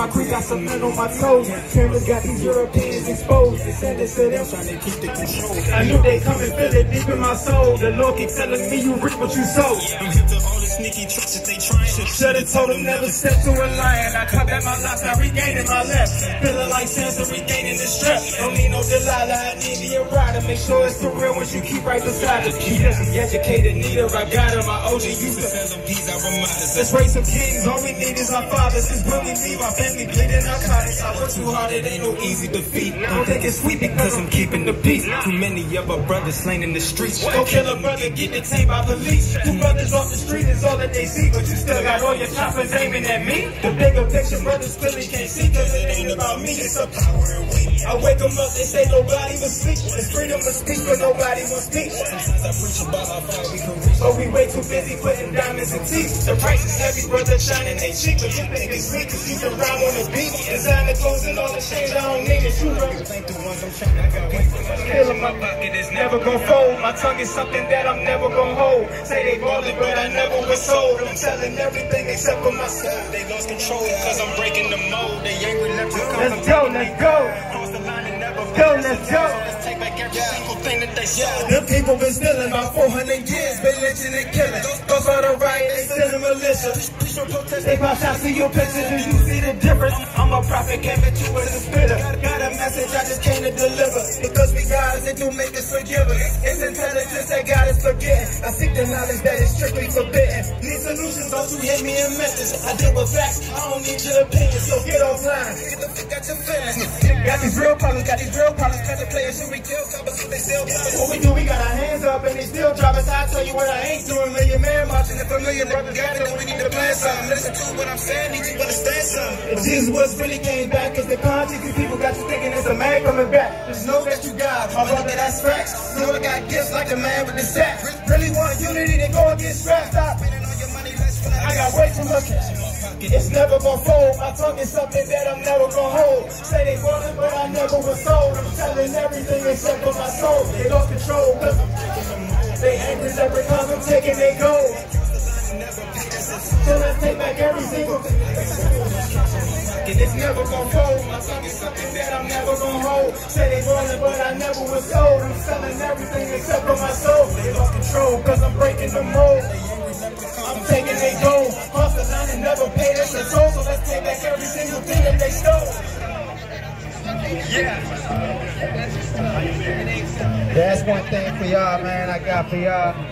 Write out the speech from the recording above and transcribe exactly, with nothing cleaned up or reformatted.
my creek got cement on my toes. Cameras got these Europeans exposed. They said this to them, trying to keep the control. I knew they come and feel it deep in my soul. The Lord keep telling me you reap what you sow. I'm hip to all the sneaky tricks that they trying to. Should've told them never step to a lion. I cut back my locks, now regaining my left. Feeling like Sansa regaining the strap. Don't need no Delilah, I need me a rider. Make sure it's for real when you keep right beside us. He doesn't educated neither, I got him. My O G used to send them P's, I remind us. let's raise some kings, all we need is our fathers. Since when we leave our family bleeding narcotics. I work too hard, it ain't no easy defeat. Don't think it's sweet because I'm keeping the peace. Too many of our brothers slain in the streets. Don't kill a brother, get detained by police. Two brothers off the street is all that they see, but you still got all your choppers aiming at me. The bigger picture brothers clearly can't see, cause it ain't about me, it's a power and weight. I wake them up, they say nobody will sleep. It's freedom of speech, but nobody will speak. Sometimes I preach about how far we can reach, but we way too busy putting diamonds in teeth. The price is heavy, brother, shining they cheap, but you think it's sweet, cause you can rhyme on the beat. Designer clothes and all the shades, I don't need it. You right. ain't the ones I'm trying to got way for my Feel in my pocket, it's never gon' fold. My tongue is something that I'm never gon' hold. Say they ballin', but I never was sold. I'm telling everything except for myself. They lost control cause I'm breaking the mold. They angry, let me come. Let's go, let's go. Cross the line and never Go, let's go. Let's take back every single thing that they said. The people been stealing about four hundred years. Been lynching and killing. Those are the riot, they still the militia. They pop shots to your pictures. Do you see the difference? I'm a prophet, came into it as a spitter. Got a message I just came to deliver. Because we guys, they do make us forgive us. It's intelligence that God is forgetting. I seek the knowledge that is strictly forbidden. Need solutions, don't you hit me in methods. I deal with facts, I don't need your opinion. So get offline, get the fuck out your feelings. Got these real problems, got these real problems. Got the players who we kill, coppers who they sell. What we do, we got our hands up and they still drop us. I tell you what I ain't doing. Million man marching, if a million brothers got it, we need to plan something. Listen to what I'm saying, need you to understand something. If Jesus was really came back, it's the conscience. These people got you thinking it's a man coming back. Just know that you God, my brother, that's facts. Know I got gifts like the man with the sack. Really want unity, they go and get strapped. Stop spending all your money, let's I got way too much. It's never gonna fold. My tongue is something that I'm never gonna hold. Say they want it, but I never was sold. I'm telling everything except for my soul. They lost control, cause I'm taking them. They angry every time I'm taking they gold. So let's take back every single thing. It's never gonna fold. My tongue is something that I'm never gonna hold. Say they want it, but I never was sold. I'm selling everything except for my soul. They lost control, cause I'm breaking the mold. I'm taking they gold. Cross the line and never paid us a toll. So let's take back every single thing that they stole. Yeah. That's one thing for y'all, man. I got for y'all.